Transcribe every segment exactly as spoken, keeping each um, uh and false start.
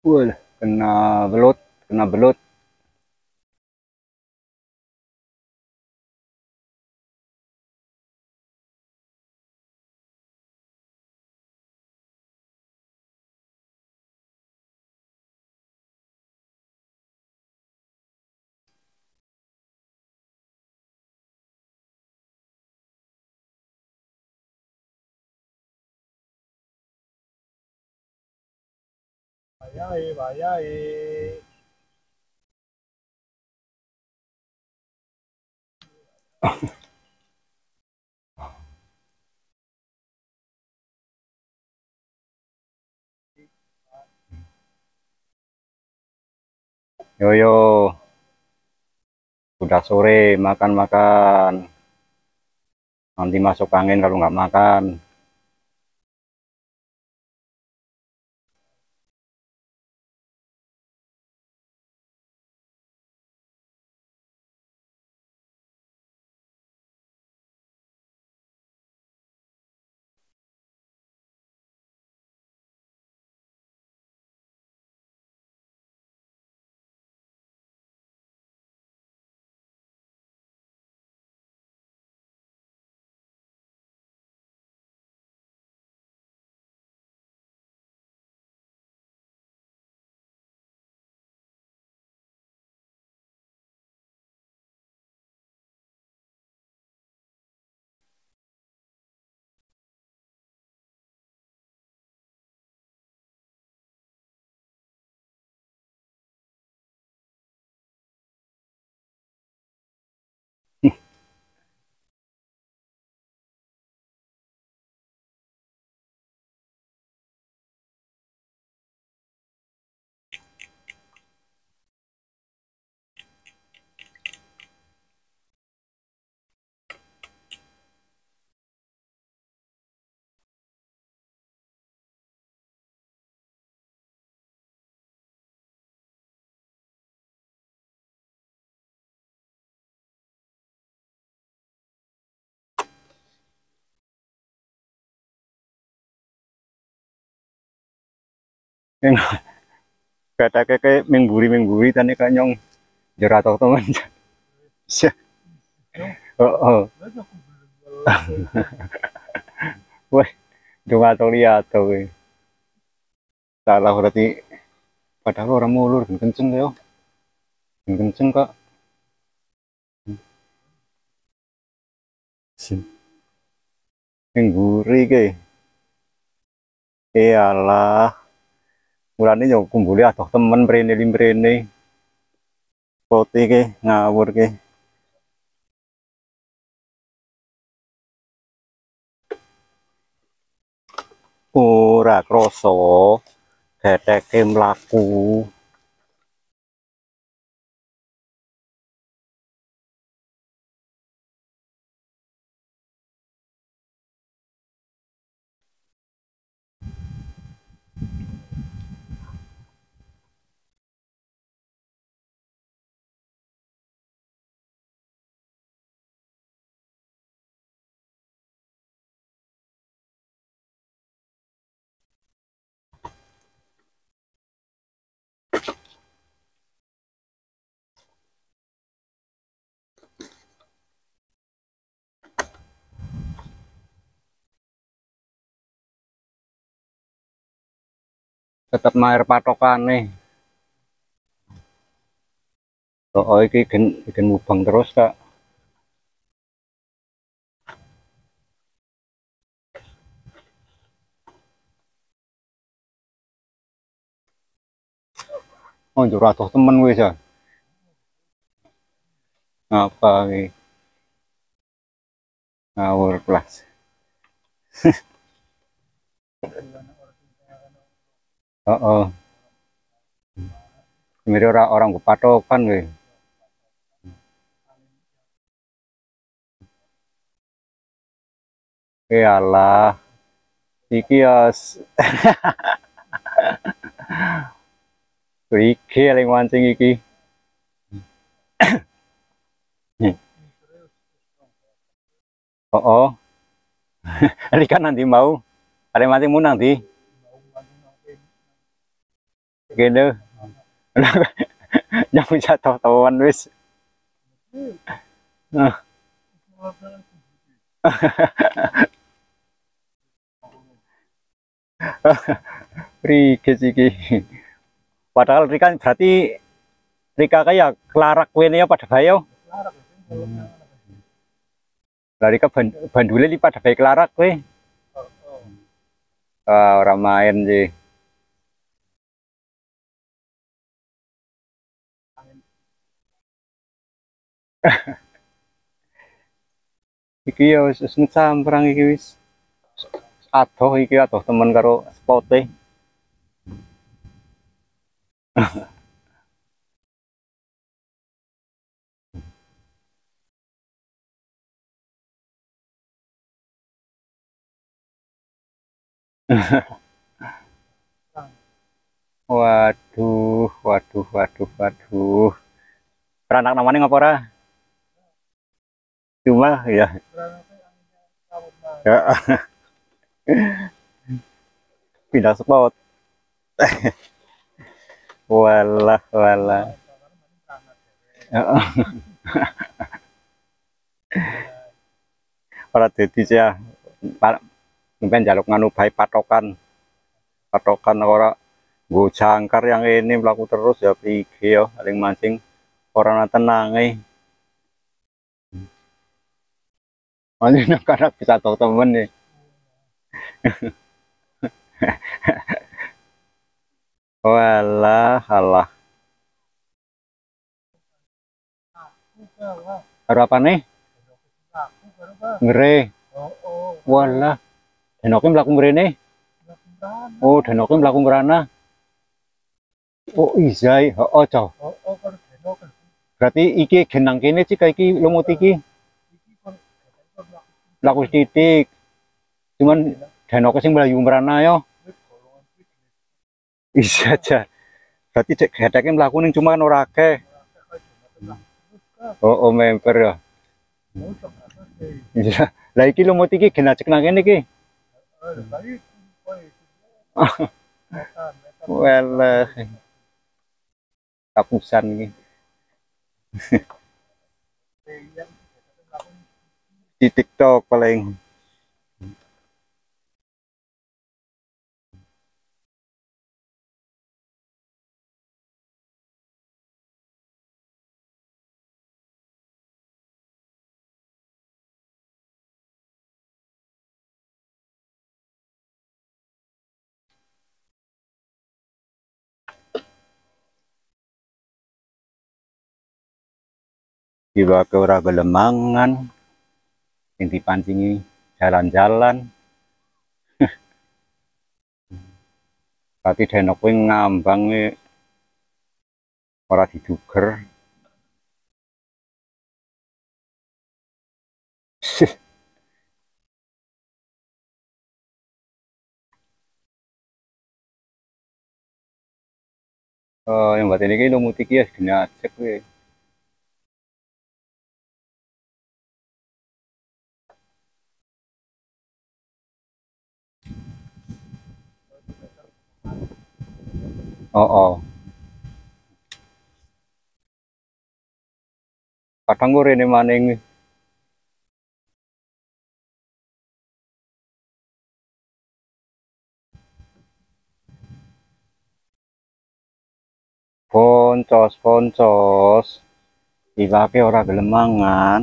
Wah, kena belut, kena belut. Bahaya, bahaya. Yo yo, udah sore, makan-makan. Nanti masuk angin kalau nggak makan. Yang kata kayak mengguri mengguri tadi kanyong jerat atau teman. Oh, oh. Wah, cuma atau lihat tuh. Salah berarti padahal orang mulur kenceng ya. Kenceng kak. Mengguri ke. Iyalah. Mulane yo kumpuli atoh temen mrene limrene. Poti ke ngawur ke. Ora krasa getheke mlaku. Tetep maer patokane. Oh, iki gen gen mubeng terus kak. Oh, njur atoh temen wis ya. Apa iki? Ngawur kelas. Oh, oh. Mirip orang orang patokan we. Iyalah. Iki ya iki paling mancing iki. Oh, oh. Rika nanti mau. Paling mancing mu nanti. Gini. Yang bisa tahu-tahuan wis. Nah. Rike iki. Padahal Rika berarti Rika kayak kelarak wene ya pada bayo. Lah Rika bandule li pada bae kelarak kowe. Ah, orang main sih. Iki ya wis wis samprang iki wis. Adoh iki adoh temen karo spote. Waduh, waduh, waduh, waduh. Beranak namanya ngapa ora? Cuma ya. Ya. Pindah spot. Walah, walah. Ora dadi ya. Mungkin jaluk nganu bae patokan. Patokan ora nggo jangkar yang ini mlaku terus ya piye ya paling mancing ora tenang eh. Malah karena bisa tahu temen nih. Walah, alah. Karo apa nih? Ngere. Walah. Denoke mlaku mrene. Oh, denoke mlaku mrana. Oh, izai. Heeh, Cok. Berarti iki genang kene sih kayak iki lumut iki. Laku titik. Cuman denoke sing mlayu mrana yo. Iya aja. Berarti cek gedeke mlaku ning cuma ora akeh. Oh, oh member ya. Iya. Lah iki lumut iki genacek nang kene iki. Well, kapusan iki. Di TikTok paling. Tiba ke ora gelemangan yang dipancingi jalan-jalan. Tapi denok kuwi ngambang ora diduger. Oh, yang buat ini lo mutik ya gini aja kuwi. Oh, oh. Kadang gue rene maning. Poncos, poncos. Iwake ora gelem mangan.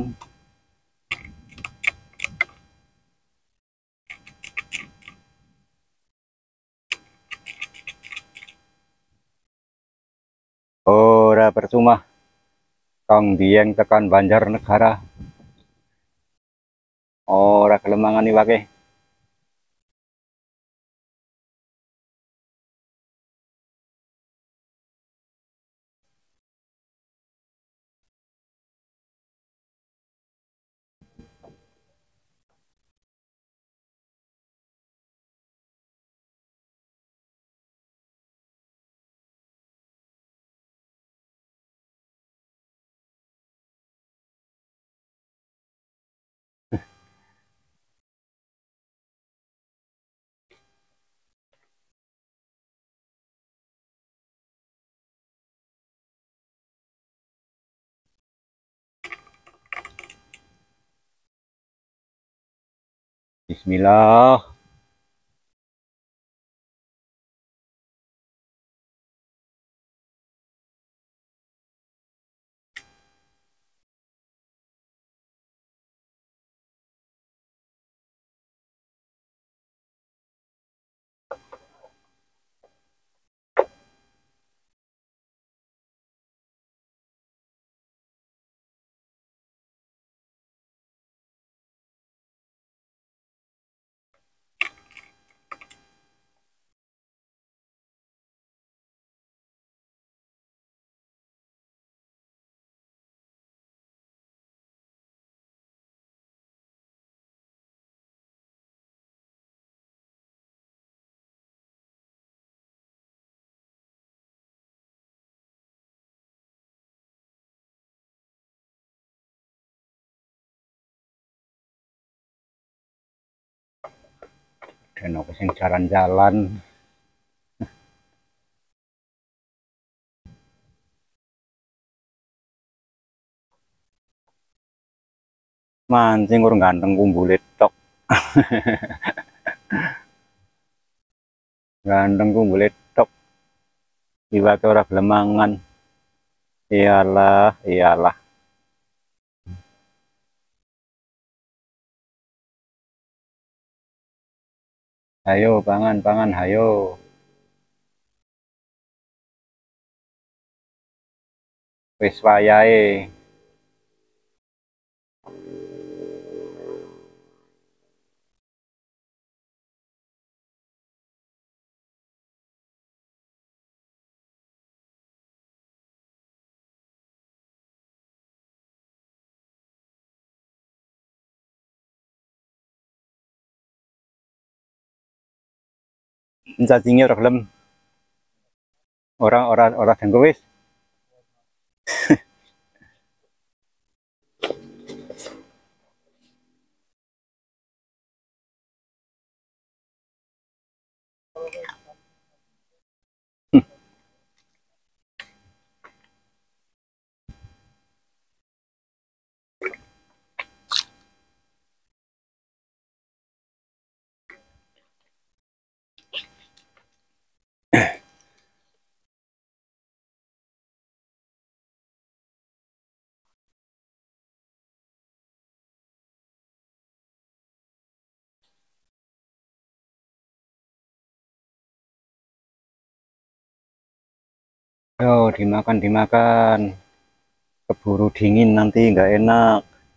Ora percuma. Kang Dieng tekan Banjarnegara. Ora gelem mangan iwake. Bismillah. Dan aku sing jalan-jalan. Mancing urung ganteng kumbule tok. Ganteng kumbule tok. Iwake ora gelem mangan. Iyalah, iyalah. Ayo pangan, pangan, ayo. Wis wayahe. Cacinge ora gelem. Ora ora ora dengko wis. Yo, dimakan, dimakan. Keburu dingin nanti nggak enak.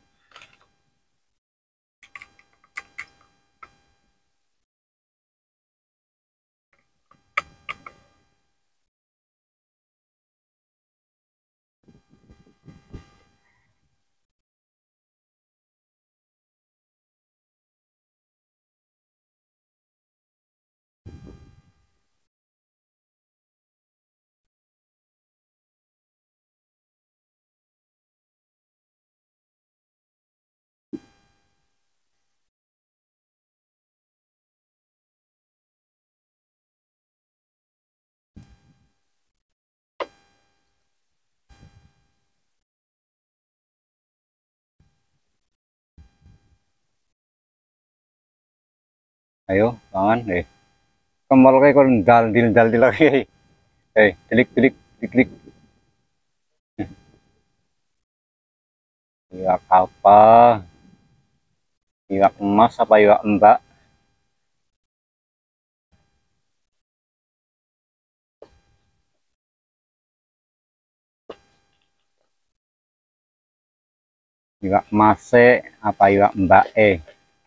Ayo, pangan, eh. Kemol kayak kon dal dil dal dil lagi. Eh, delik delik delik delik. Iwak apa? Iwak emas apa iwak mbak? Iwak mase apa iwak mbak eh?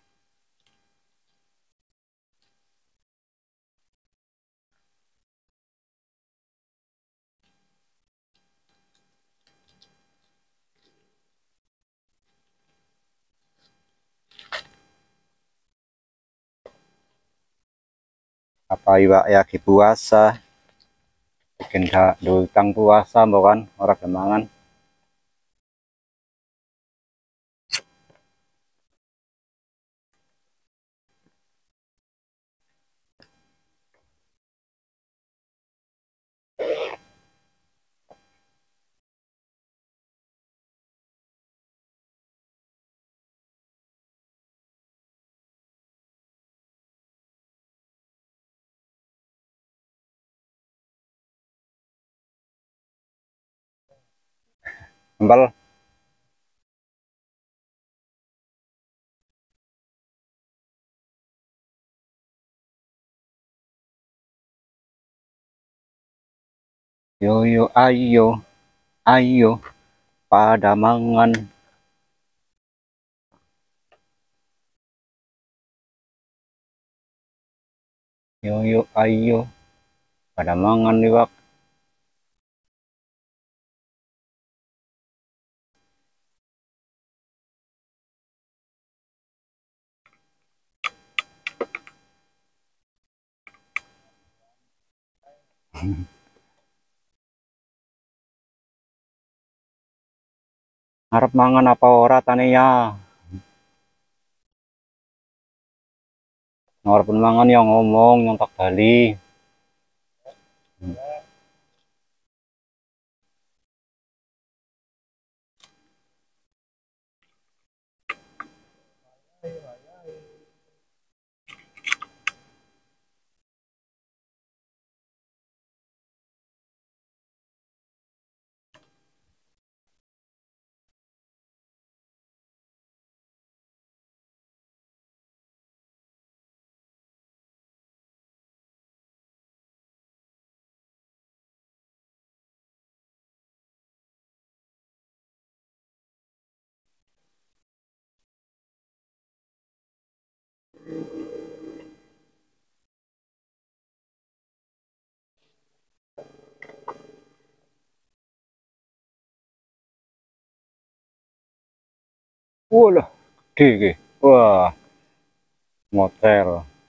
Apa iwak ya puasa? Bikin dultang puasa bukan orang kemangan. Empal. Yo yo ayo ayo pada mangan. Yo yo ayo pada mangan liwak. Arep mangan apa ora tane ya? Arep mangan yang ngomong yang tak bali. Walah, gede. Wah, motel.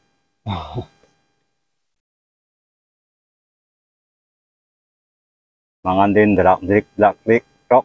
Mangan din delak dik delak dik tok.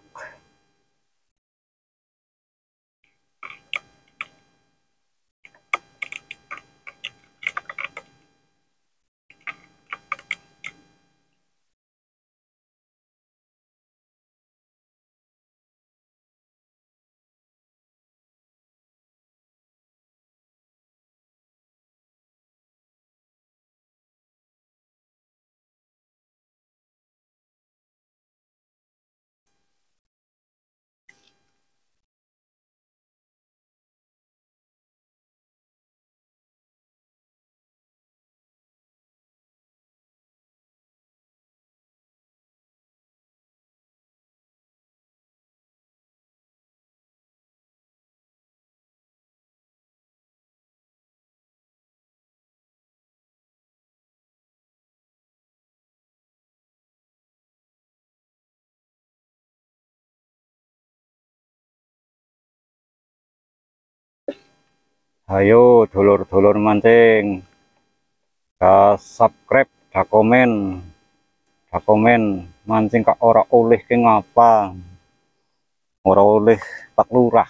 Ayo dulur-dulur mancing. Da subscribe, da komen, da komen mancing kak ora oleh ke ngapa. Ora oleh Pak Lurah.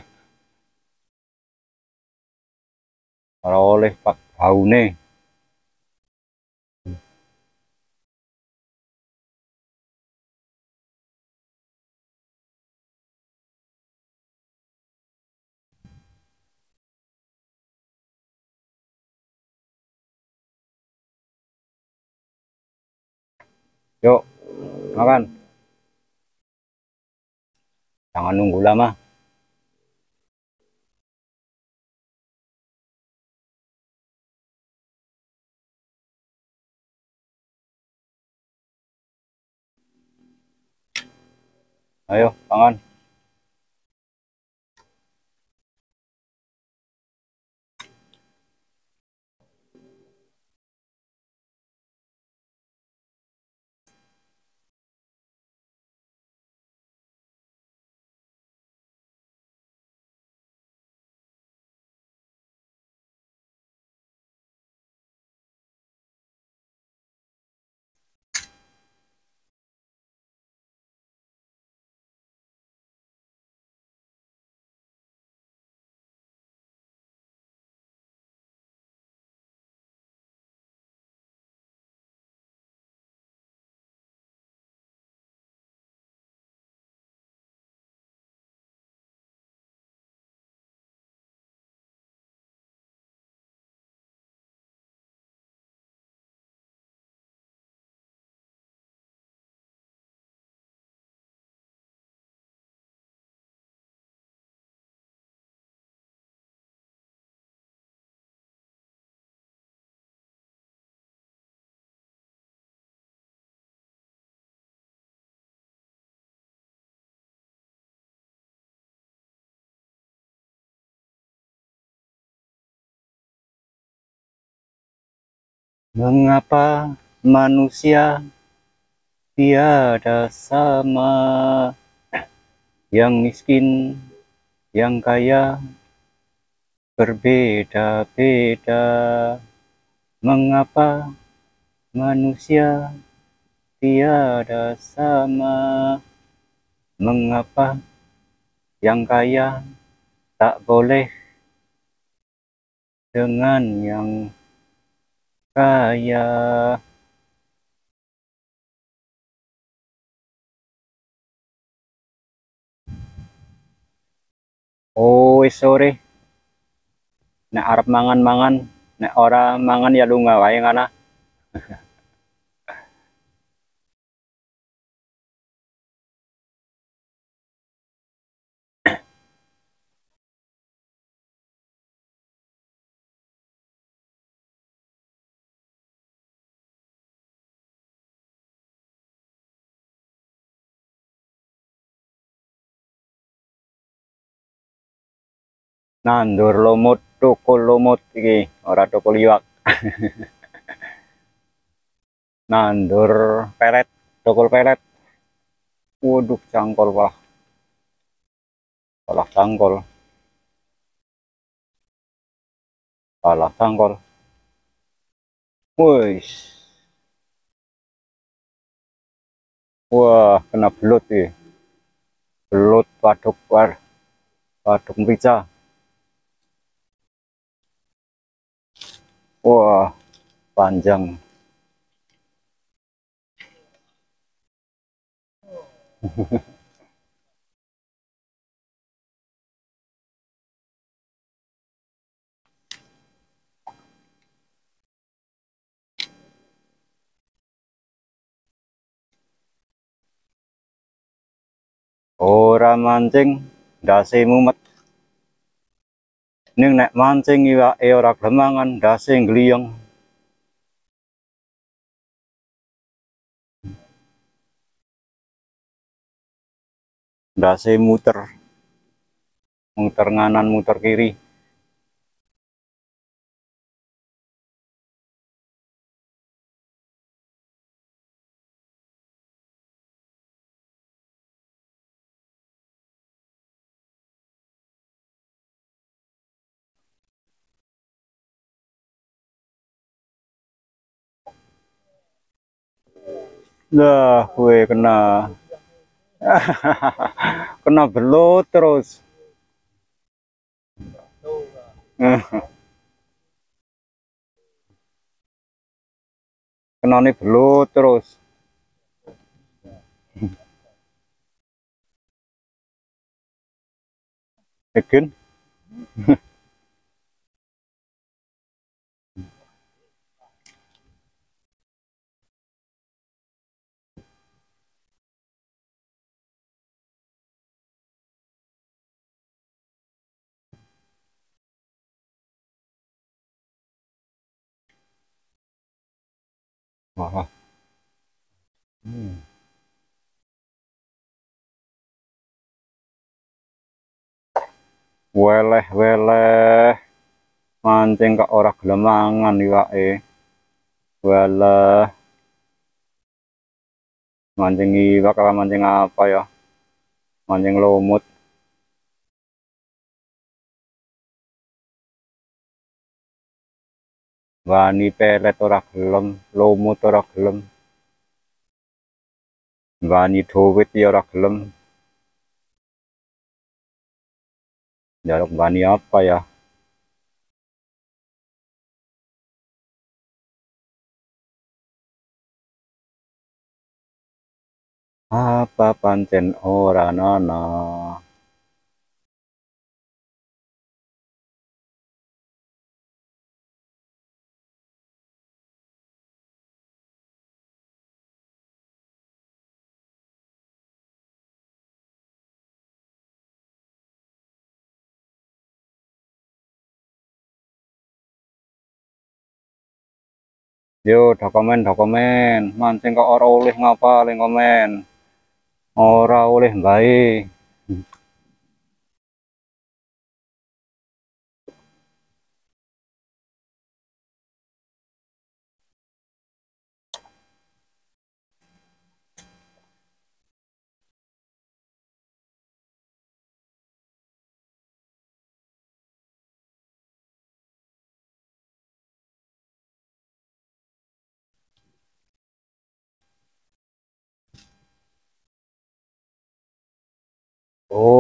Ora oleh Pak Baune. Yuk, makan. Jangan nunggu lama. Ayo, makan. Mengapa manusia tiada sama, yang miskin, yang kaya, berbeda-beda. Mengapa manusia tiada sama, mengapa yang kaya tak boleh dengan yang kaya. Oh, wis sore. Nek arep mangan-mangan, nek ora mangan ya lunga wae ngana. Nandur lumut, tukul lumut iki, ora tukul iwak. Nandur pelet, tukul pelet. Waduh, cangkol wah. Salah cangkol. Salah cangkol. Wis. Wah, kena belut ya. Belut waduk war. Waduk merica. Wah, panjang. Ora mancing, ndase mumet. Ning nek mancing iwake ora gelem mangan, ndase ngliyeng. Ndase muter. Muter nganan, muter kiri. Lah, gue kena. Kena belut terus. Kena nih belut terus. Again. Wah. Hmm. Weleh weleh mancing kok ora gelem mangan iwake. Weleh mancing iwak apa mancing apa ya? Mancing lumut. Wani pelet ora gelem, lumut ora gelem. Wani duwit ya ora gelem. Jaluk wani apa ya? Apa pancen ora nana. Yo dokumen dokumen mancing kok ora oleh ngapa ling komen. Ora oleh bae.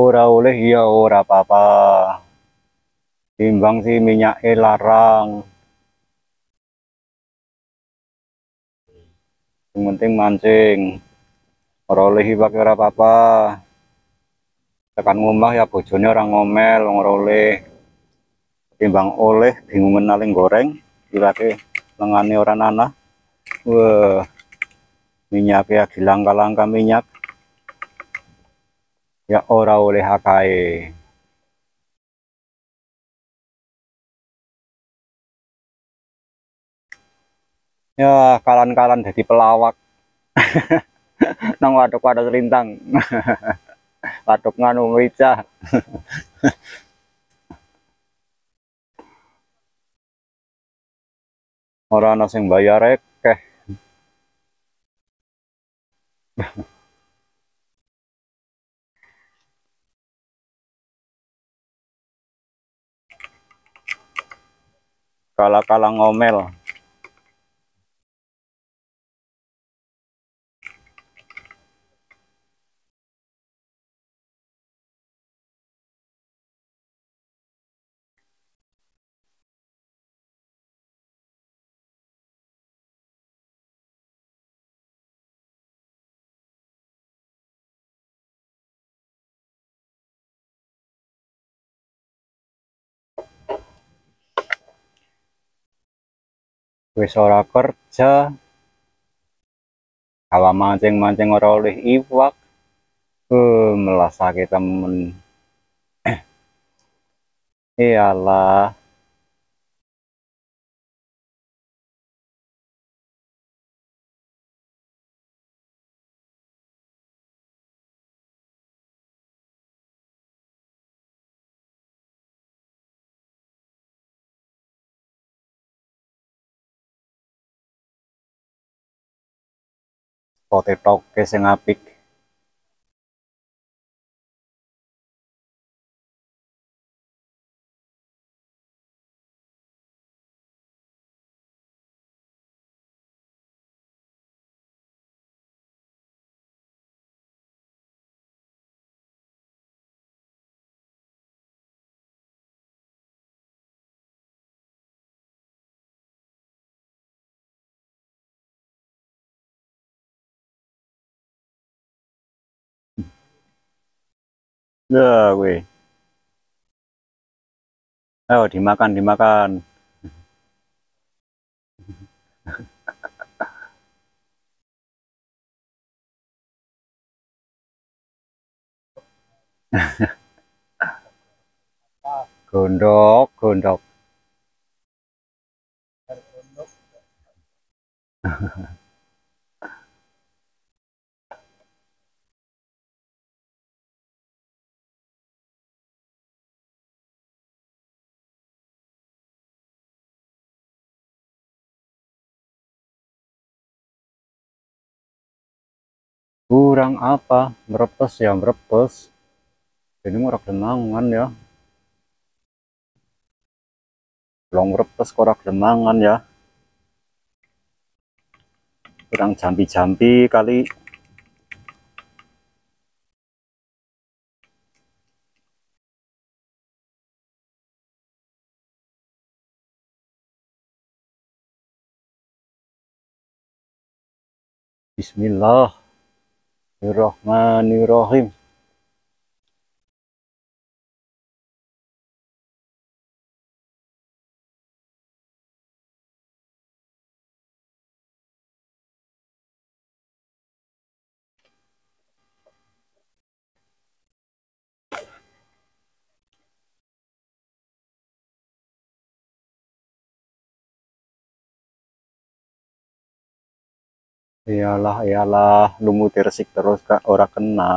ora oleh ya ora apa-apa. Timbang sih minyaknya larang. Yang penting mancing. Ora oleh pakai ora apa-apa. Tekan ngomah ya bojone orang ngomel ora oleh. Timbang oleh bingungan naling goreng, ilake lengane ora nanah. Wah, minyaknya dilangka-langka minyak. Ya ora oleh akae. Ya kalan-kalan jadi pelawak. Nang waduk waduk lintang. Waduk nganu merica. Ora ana sing bayar akeh. Kala-kala ngomel. Wis ora kerja. Kawa mancing-mancing ora oleh iwak. Eh, melasake temen. Iyalah. Pote-toke sing apik. Lah gue. Ayo dimakan, dimakan. Gondok, gondok. Kurang apa? Merepes ya, merepes. Jadi ora gemangan ya. Long merepes ora gemangan ya. Kurang jampi-jampi kali. Bismillahirrahmanirrahim. Iyalah, iyalah, lumut resik terus kak, ora kena.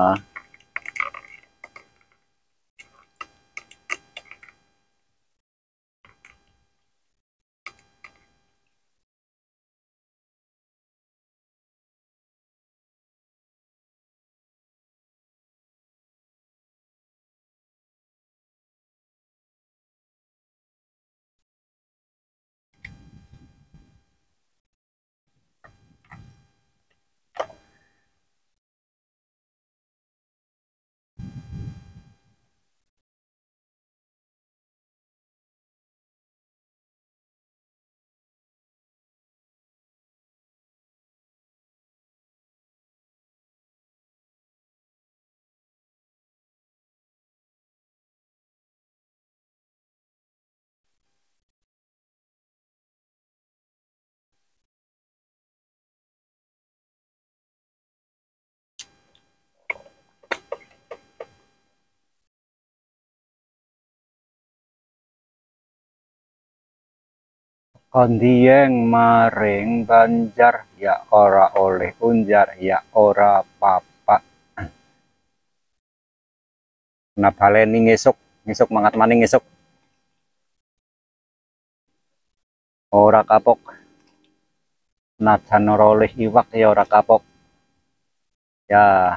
Kondieng maring Banjar ya ora oleh unjar ya ora papa. Nah baleni ngesuk ngesuk mangat maning ngesuk ora kapok. Najan ora oleh iwak ya ora kapok. Ya.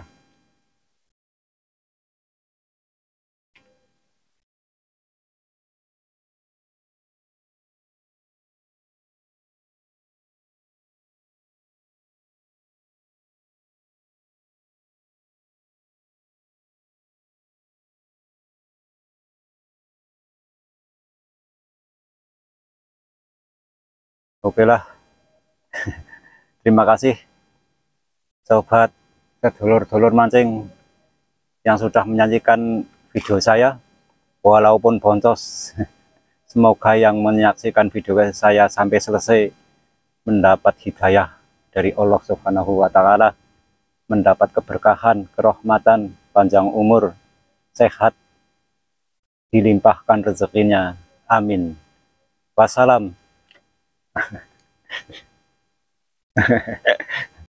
Oke lah. Terima kasih sobat sedulur-dulur mancing yang sudah menyaksikan video saya walaupun boncos. Semoga yang menyaksikan video saya sampai selesai mendapat hidayah dari Allah Subhanahu wa taala, mendapat keberkahan, kerahmatan, panjang umur, sehat, dilimpahkan rezekinya. Amin. Wassalam.